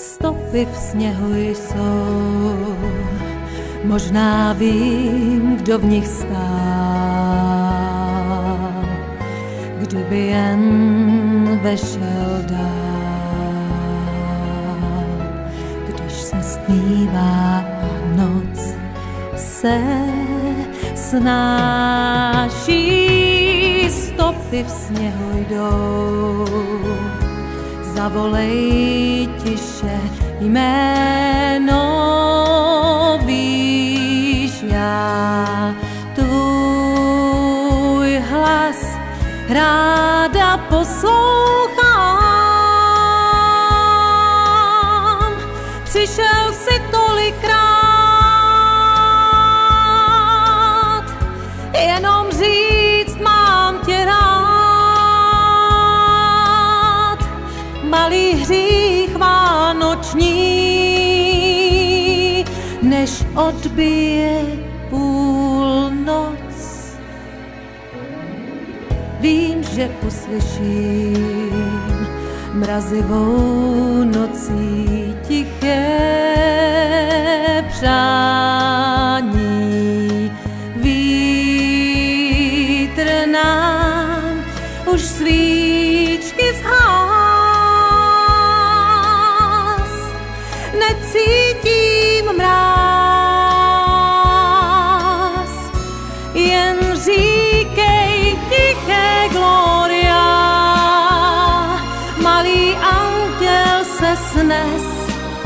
stopy v sněhu jsou. Možná vím, kdo v nich stál, kdyby jen vešel dál. Když se stmívá noc se snáší, stopy v sněhu jdou. Zavolej tiše jméno, víš, já tvůj hlas ráda poslouchám. Přišel si tolikrát, jenom říct mám tě rád. Malý hřích vánoční, než odbije půlnoc. Vím, že uslyším mrazivou nocí tiché přání. Vítr nám už svíčky zhás, necítím mráz, jen říkej tiché gloria. Malý anděl se snes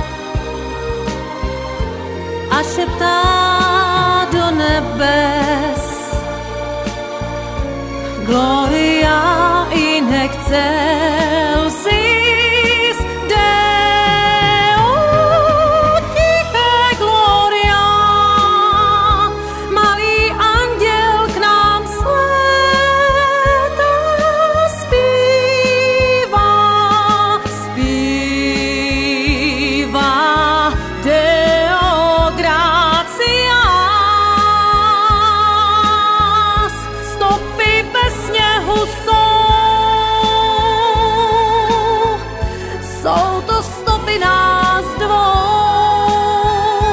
a šeptá do nebes gloria in excelsis Deo. Tiché gloria, malý anděl k nám slétá, zpívá Deo gratias. Stopy ve sněhu jsou to stopy nás dvou.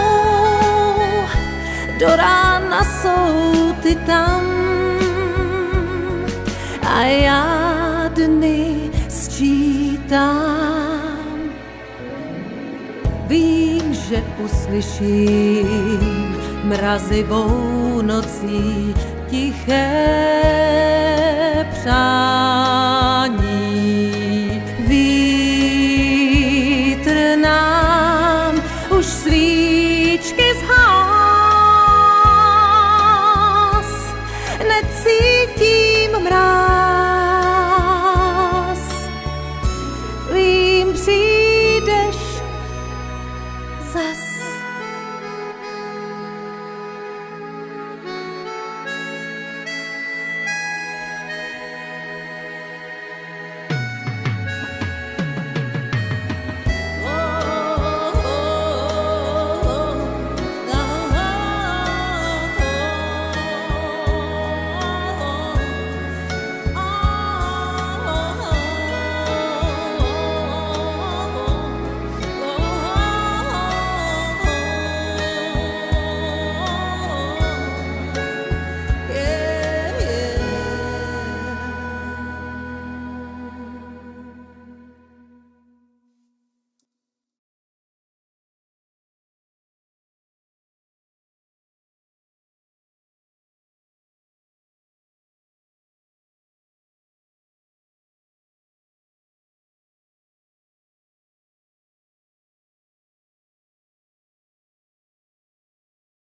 Do rána jsou ty tam a já dny sčítám. Vím, že uslyším mrazivou nocí tiché přání. Vítr nám už svíčky zhás, necítím mráz, vím,